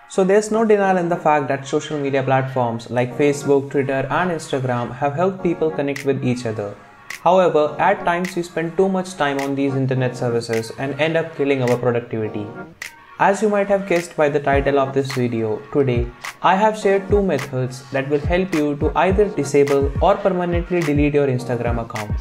So there's no denial in the fact that social media platforms like Facebook, Twitter and Instagram have helped people connect with each other. However, at times we spend too much time on these internet services and end up killing our productivity. As you might have guessed by the title of this video, today I have shared two methods that will help you to either disable or permanently delete your Instagram account.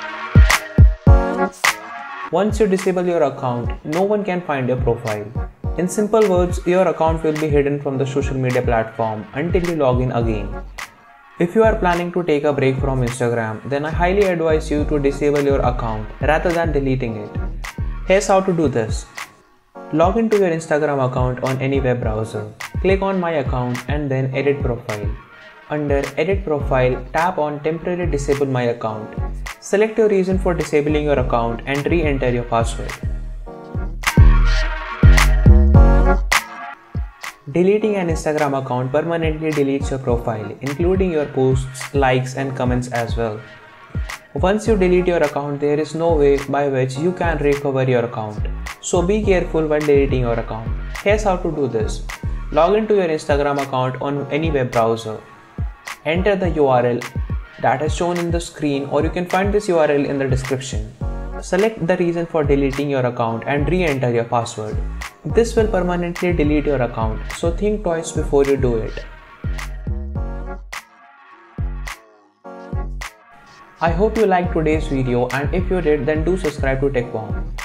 Once you disable your account, no one can find your profile. In simple words, your account will be hidden from the social media platform until you log in again. If you are planning to take a break from Instagram, then I highly advise you to disable your account rather than deleting it. Here's how to do this. Log into your Instagram account on any web browser. Click on My Account and then Edit Profile. Under Edit Profile, tap on Temporarily Disable My Account. Select your reason for disabling your account and re-enter your password. Deleting an Instagram account permanently deletes your profile, including your posts, likes and comments as well. Once you delete your account, there is no way by which you can recover your account. So be careful when deleting your account. Here's how to do this. Log into your Instagram account on any web browser. Enter the URL that is shown in the screen, or you can find this URL in the description. Select the reason for deleting your account and re-enter your password. This will permanently delete your account, so think twice before you do it. I hope you liked today's video, and if you did, then do subscribe to TechBomb.